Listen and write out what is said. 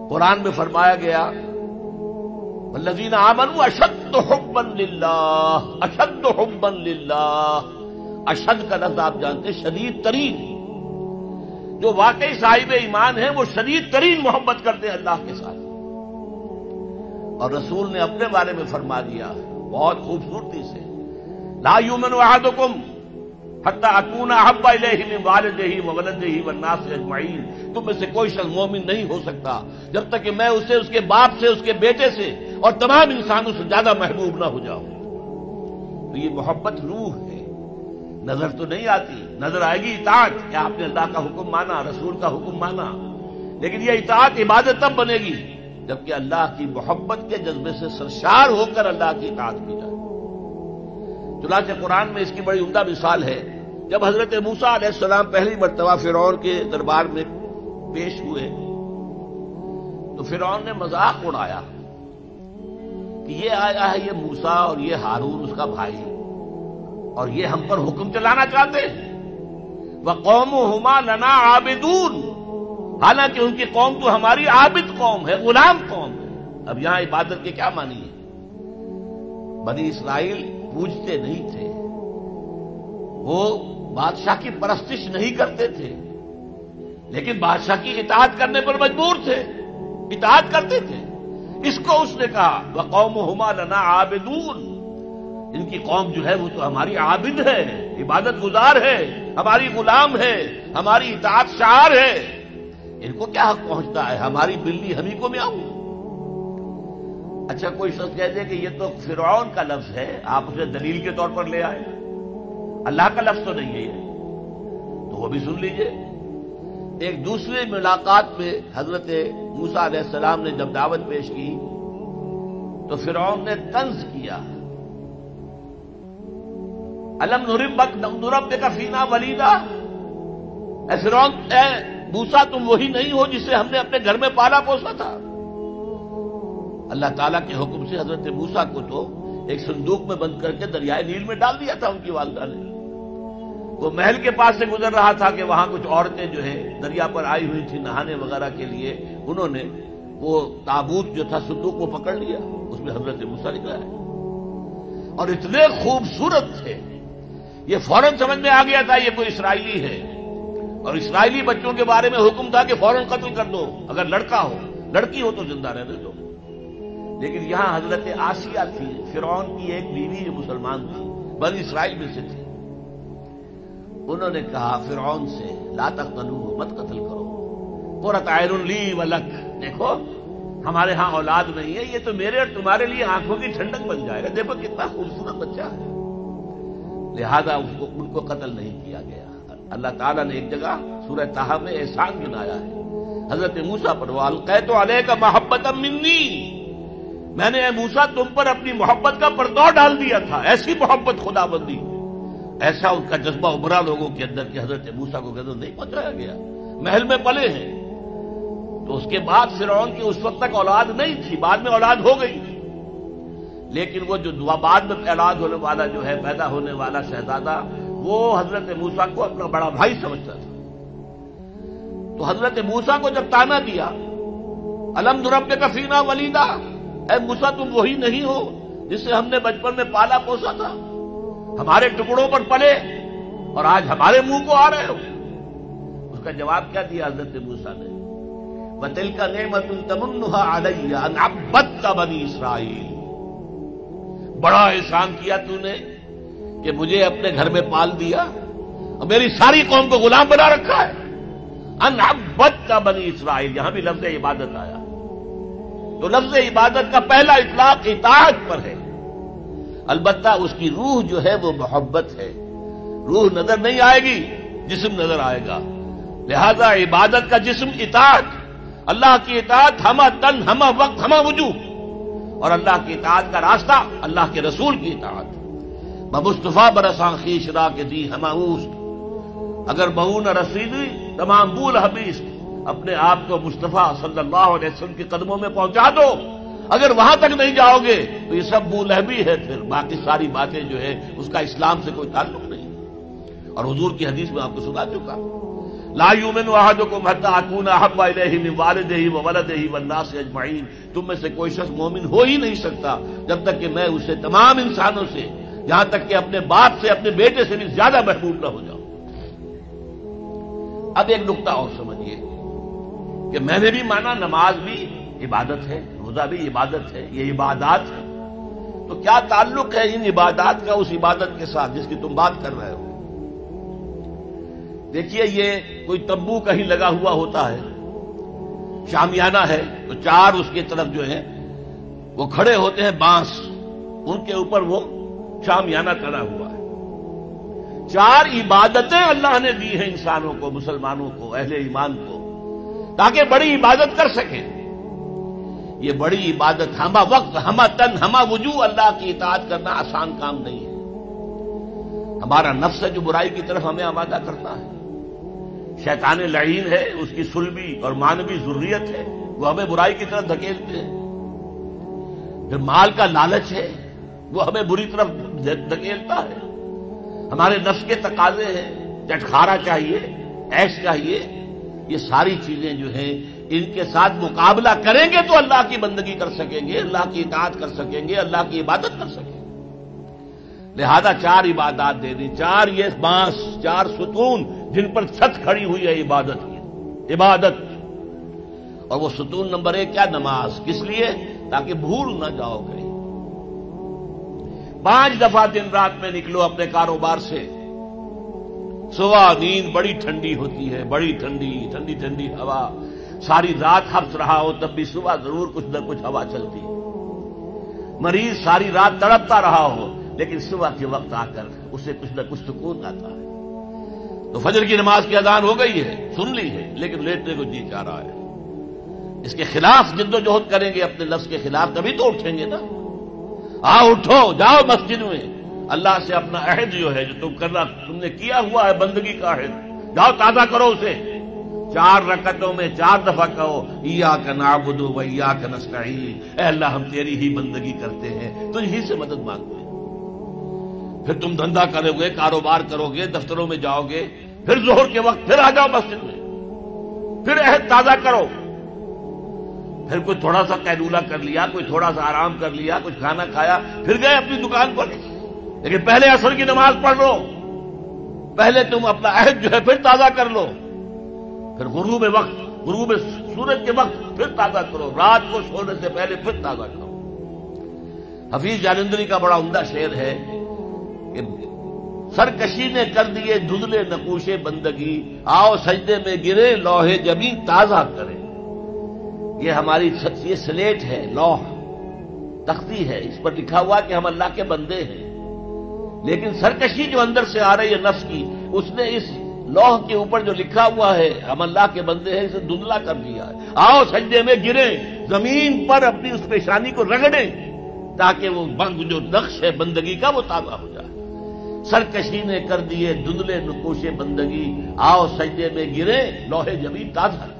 قرآن میں فرمایا گیا والذین آمنوا اشد حبا للہ، اشد حبا للہ، اشد کا لفظ آپ جانتے ہیں شدید ترین، جو واقعی صاحب ایمان ہیں وہ شدید ترین محبت کرتے ہیں اللہ کے ساتھ۔ اور رسول نے اپنے بارے میں فرما دیا بہت خوبصورتی سے، لا یؤمن احدکم حتی اکون احب الیہ من والدہ وولدہ والناس اجمعین، تم میں سے کوئی شخص مومن نہیں ہو سکتا جب تک کہ میں اسے اس کے باپ سے، اس کے بیٹے سے اور تمام انسانوں سے زیادہ محبوب نہ ہو جاؤں۔ تو یہ محبت روح ہے، نظر تو نہیں آتی، نظر آئے گی اطاعت کہ آپ نے اللہ کا حکم مانا، رسول کا حکم مانا، لیکن یہ اطاعت عبادت تب بنے گی جبکہ اللہ کی محبت کے جذبے سے سرشار ہو کر اللہ کی اطاعت کی جائے۔ چنانچہ قرآن میں اس کی بڑی عمدہ مثال ہے، جب حضرت موسیٰ علیہ السلام پہلی مرتبہ فرعون کے دربار میں پیش ہوئے تو فرعون نے مذاق اڑایا کہ یہ آیا ہے یہ موسیٰ اور یہ ہارون اس کا بھائی، اور یہ ہم پر حکم چلانا چاہتے ہیں، وَقَوْمُهُمَا لَنَا عَابِدُونَ، حالانکہ ان کی قوم تو ہماری عابد قوم ہے، غلام قوم ہے۔ اب یہاں عبادت کے کیا معنی ہے؟ بنی اسرائیل پوجتے نہیں تھے، وہ بادشاہ کی پرستش نہیں کرتے تھے، لیکن بادشاہ کی اطاعت کرنے پر مجبور تھے، اطاعت کرتے تھے۔ اس کو اس نے کہا وَقَوْمُهُمَا لَنَا عَابِدُونَ، ان کی قوم جو ہے وہ تو ہماری عابد ہے، عبادت گزار ہے، ہماری غلام ہے، ہماری اطاعت شعار ہے، ان کو کیا حق پہنچتا ہے، ہماری بلی ہمیں کو میاؤں۔ اچھا کوئی شخص کہہ دے کہ یہ تو فرعون کا لفظ ہے، آپ اسے دلیل کے طور پر لے آئے، اللہ کا لفظ تو نہیں ہے یہ، تو وہ بھی سن لیجئے۔ ایک دوسری ملاقات میں حضرت موسیٰ علیہ السلام نے جب دعوت پیش کی تو فرعون نے طنز کیا، الم نربک فینا ولیدا، اے فرعون، اے موسیٰ تم وہی نہیں ہو جسے ہم نے اپنے گھر میں پالا پوسا تھا۔ اللہ تعالیٰ کے حکم سے حضرت موسیٰ کو تو ایک صندوق میں بند کر کے دریائے نیل میں ڈال دیا تھا ان کی والدہ نے۔ وہ محل کے پاس سے گزر رہا تھا کہ وہاں کچھ عورتیں جو ہے دریا پر آئی ہوئی تھی نہانے وغیرہ کے لیے، انہوں نے وہ تابوت جو تھا صندوق کو پکڑ لیا، اس میں حضرت موسیٰ نکلا ہے، اور اتنے خوبصورت تھے یہ فوراً سمجھ میں آ گیا تھا یہ کوئی اسرائیلی ہے، اور اسرائیلی بچوں کے بارے میں حکم تھا کہ فوراً قتل کر دو، اگر لڑکا ہو، لڑکی ہو تو زندہ رہنے دو۔ لیکن یہاں حضرت آسیہ تھی، فرعون کی ایک بیوی جو مسلمان تھی، بنی اسرائیل میں سے تھی، انہوں نے کہا فرعون سے لا تقتلوہ، مت قتل کرو، قرۃ عین لی ولک، دیکھو ہمارے ہاں اولاد نہیں ہے، یہ تو میرے اور تمہارے لیے آنکھوں کی ٹھنڈک بن جائے گا، دیکھو کتنا خوبصورت بچہ ہے، لہذا ان کو قتل نہیں کیا گیا۔ اللہ تعالیٰ نے ایک جگہ سورہ طٰہٰ میں احسان گنایا ہے حضرت موسیٰ پر، وَأَلْقَيْتُ عَلَيْكَ مَحَبَّةً مِّنِّي، میں نے اے موسیٰ تم پر اپنی محبت کا پردہ ڈال دیا تھا، ایسی محبت خدا بندی، ایسا ان کا جذبہ ابھرا لوگوں کے اندر کہ حضرت موسیٰ کو قتل نہیں پہنچایا گیا، محل میں پلے ہیں۔ تو اس کے بعد فرعون کی اس وقت تک اولاد نہیں تھی، بعد میں اولاد ہو گئی، لیکن وہ جو بعد میں اولاد ہونے والا جو ہے پیدا ہونے والا شہزادہ، وہ حضرت موسیٰ کو اپنا بڑا بھائی سمجھتا تھا۔ تو حضرت موسیٰ کو جب طعنہ دیا الم نربک فینا ولیدا، اے موسیٰ تم وہی نہیں ہو جسے ہم نے بچپن میں پالا پوسا تھا، ہمارے ٹکڑوں پر پلے اور آج ہمارے منہ کو آ رہے ہو۔ اس کا جواب کیا دیا حضرت موسیٰ نے، وَتِلْكَ نِعْمَةٌ تَمُنُّهَا عَلَيَّ أَنْ عَبَّدْتَ بَنِي إِسْرَائِيلَ، بڑا احسان کیا تو نے کہ مجھے اپنے گھر میں پال دیا اور میری ساری قوم کو غلام بنا رکھا ہے۔ ان عبدت بنی اسرائیل، یہاں بھی لفظ عبادت آیا، تو لفظ عبادت کا پہلا اطلاق اطاعت پر ہے، البتہ اس کی روح جو ہے وہ محبت ہے، روح نظر نہیں آئے گی، جسم نظر آئے گا، لہذا عبادت کا جسم اطاعت، اللہ کی اطاعت ہمہ تن ہمہ وقت ہمہ وجوہ، اور اللہ کی اطاعت کا راستہ اللہ کے رسول کی اطاعت۔ بمصطفیٰ برساں خیش را کے دی ہمہ اوست، اگر بہو نہ رسیدی تمام بول حبیث، اپنے آپ کو مصطفیٰ صلی اللہ علیہ وسلم کے قدموں میں پہنچا دو، اگر وہاں تک نہیں جاؤ گے تو یہ سب بو لہبی ہے، پھر باقی ساری باتیں جو ہے اس کا اسلام سے کوئی تعلق نہیں، اور حضور کی حدیث میں آپ کو سنا چکا۔ لا یؤمن احدکم حتی اکون احب الیہ من والدہ وولدہ والناس اجمعین، تم میں سے کوئی شخص مومن ہو ہی نہیں سکتا جب تک کہ میں اسے تمام انسانوں سے، یہاں تک کہ اپنے باپ سے، اپنے بیٹے سے بھی زیادہ محبوب نہ ہو جاؤں۔ اب ایک نقطہ اور سمجھیے کہ میں نے بھی مانا نماز بھی عبادت ہے، روزہ بھی عبادت ہے، یہ عبادات ہے، تو کیا تعلق ہے ان عبادات کا اس عبادت کے ساتھ جس کی تم بات کر رہے ہو؟ دیکھیے، یہ کوئی تمبو کہیں لگا ہوا ہوتا ہے، شامیانہ ہے، تو چار اس کی طرف جو ہے وہ کھڑے ہوتے ہیں بانس، ان کے اوپر وہ شامیانہ ٹنا ہوا ہے۔ چار عبادتیں اللہ نے دی ہیں انسانوں کو، مسلمانوں کو، اہل ایمان کو، تاکہ بڑی عبادت کر سکیں۔ یہ بڑی عبادت ہمہ وقت، ہمہ تن، ہمہ وجوہ اللہ کی اطاعت کرنا آسان کام نہیں ہے۔ ہمارا نفس ہے جو برائی کی طرف ہمیں آمادہ کرتا ہے، شیطان لعین ہے، اس کی سلبی اور مانوی ذریت ہے، وہ ہمیں برائی کی طرف دھکیلتے ہیں۔ پھر مال کا لالچ ہے، وہ ہمیں بری طرف دھکیلتا ہے۔ ہمارے نفس کے تقاضے ہیں، چٹخارا چاہیے، عیش چاہیے، یہ ساری چیزیں جو ہیں ان کے ساتھ مقابلہ کریں گے تو اللہ کی بندگی کر سکیں گے، اللہ کی اطاعت کر سکیں گے، اللہ کی عبادت کر سکیں گے۔ لہذا چار عبادات دے دی، چار یہ بانس، چار ستون جن پر چھت کھڑی ہوئی ہے عبادت کی، عبادت۔ اور وہ ستون نمبر 1 کیا؟ نماز۔ کس لیے؟ تاکہ بھول نہ جاؤ گے۔ 5 دفعہ دن رات میں نکلو اپنے کاروبار سے، صبح نیند بڑی ٹھنڈی ہوتی ہے، بڑی ٹھنڈی ٹھنڈی ٹھنڈی ہوا، ساری رات حبس رہا ہو تب بھی صبح ضرور کچھ نہ کچھ ہوا چلتی ہے۔ مریض ساری رات تڑپتا رہا ہو لیکن صبح کے وقت آ کر اسے کچھ نہ کچھ سکون آتا ہے۔ تو فجر کی نماز کی اذان ہو گئی ہے، سن لی ہے، لیکن لیٹنے کو جی چاہ رہا ہے۔ اس کے خلاف جد و جہد کریں گے، اپنے لفظ کے خلاف، تبھی تو اٹھیں گے نا۔ اٹھو، جاؤ مسجد میں، اللہ سے اپنا عہد جو ہے، جو تم نے کیا ہوا ہے بندگی کا عہد، جاؤ تازہ کرو اسے۔ 4 رکعتوں میں 4 دفعہ کہو ایاک نعبد و ایاک نستعین، اے اللہ ہم تیری ہی بندگی کرتے ہیں، تجھ ہی سے مدد مانگتے ہیں۔ پھر تم دھندا کرو گے، کاروبار کرو گے، دفتروں میں جاؤ گے، پھر ظہر کے وقت پھر آ جاؤ مسجد میں، پھر عہد تازہ کرو۔ پھر کوئی تھوڑا سا قیلولہ کر لیا، کوئی تھوڑا سا آرام کر لیا، کچھ کھانا کھایا، پھر گئے اپنی دکان پر، لیکن پہلے عصر کی نماز پڑھ لو، پہلے تم اپنا عہد جو ہے پھر تازہ کر لو، پھر غروب وقت، غروب سورج کے وقت پھر تازہ کرو، رات کو سونے سے پہلے پھر تازہ کرو۔ حفیظ جالندری کا بڑا عمدہ شعر ہے کہ سرکشی نے کر دیے دھندلے نقوش بندگی، آؤ سجدے میں گرے لوح جبین تازہ کرے۔ یہ ہماری یہ سلیٹ ہے، لوح تختی ہے، اس پر لکھا ہوا کہ ہم اللہ کے بندے ہیں، لیکن سرکشی جو اندر سے آ رہی ہے نفس کی، اس نے اس لوح کے اوپر جو لکھا ہوا ہے ہم اللہ کے بندے ہیں، اسے دھندلا کر دیا ہے۔ آؤ سجدے میں گریں، زمین پر اپنی اس پیشانی کو رگڑیں تاکہ وہ جو نقش ہے بندگی کا وہ تازہ ہو جائے۔ سرکشی نے کر دیے دھندلے نقوش بندگی، آؤ سجدے میں گریں لوح جبین تازہ